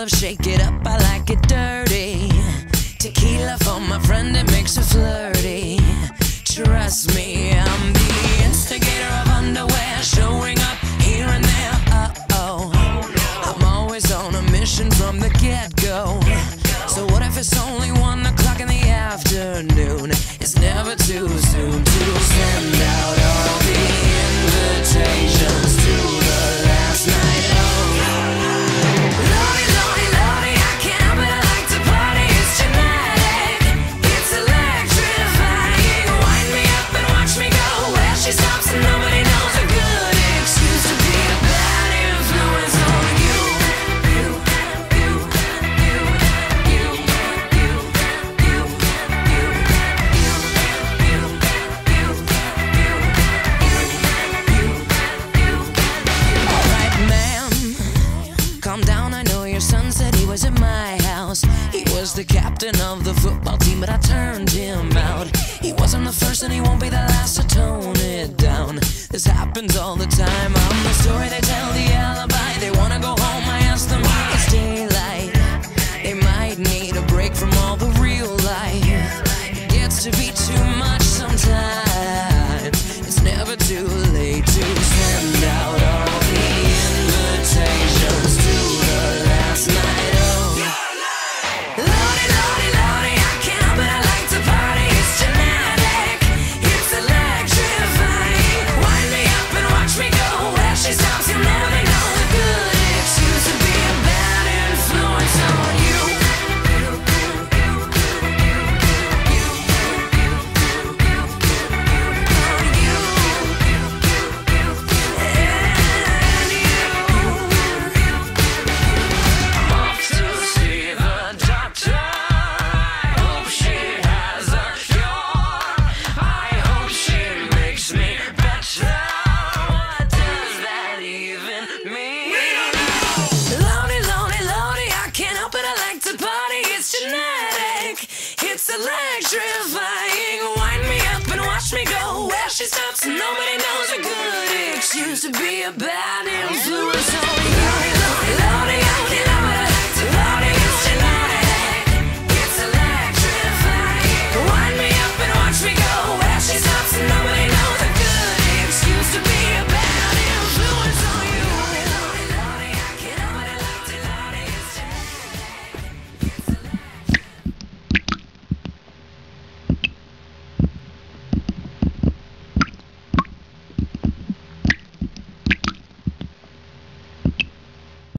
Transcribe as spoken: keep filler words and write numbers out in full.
shake it up, I like it dirty. Tequila for my friend, it makes her flirty. Trust me, I'm the instigator of underwear, showing up here and there. Uh-oh, I'm always on a mission from the get-go. So what if it's only one o'clock in the afternoon? It's never too soon to send out all the invitations to the last night. Oh, Lordy, Lordy, Lordy, I can't help it, I like to party. It's genetic, it's electrifying. Wind me up and watch me go where she stops and nobody knows. A good excuse to be a bad influence on you. You, you, you, you, you, you, you, you, you, you, you. All right, ma'am, calm down. I know your son said he was at my house. He was the captain of the football team, but I turned him out. He wasn't the first and he won't be the last, so tone it down. This happens all the time. I'm the story they tell, the alibi. They wanna go home, I ask them why it's daylight. They might need a break from all the real life. It gets to be too much sometimes. It's never too late to send out all the invitations to the last night. Oh, Lordy, Lordy, Lordy, I can't help it, I like to party. It's genetic, it's electrifying. Wind me up and watch me go where she stops, you'll never know. A good excuse to be a bad influence on you. I'm off to see the doctor. I hope she has a cure. I hope she makes me better. What does that even mean? Lonely, lonely, lonely, I can't help it, I like to party. It's genetic, it's electrifying. Wind me up and watch me go where she stops and nobody knows. A good excuse to be a bad influence on